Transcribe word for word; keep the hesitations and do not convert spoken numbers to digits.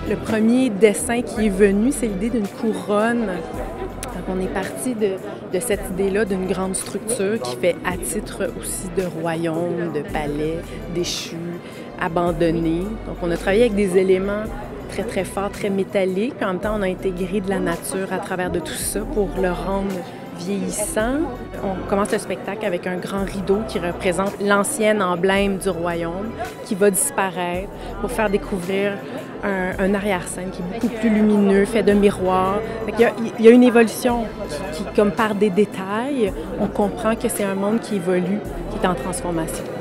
Le premier dessin qui est venu, c'est l'idée d'une couronne. Donc, on est parti de, de cette idée-là d'une grande structure qui fait à titre aussi de royaume, de palais, déchu, abandonné. Donc, on a travaillé avec des éléments très, très forts, très métalliques. Puis en même temps, on a intégré de la nature à travers de tout ça pour le rendre vieillissant. On commence le spectacle avec un grand rideau qui représente l'ancien emblème du royaume qui va disparaître pour faire découvrir un, un arrière-scène qui est beaucoup plus lumineux, fait de miroirs. Il y a, il y a une évolution qui, qui, comme par des détails, on comprend que c'est un monde qui évolue, qui est en transformation.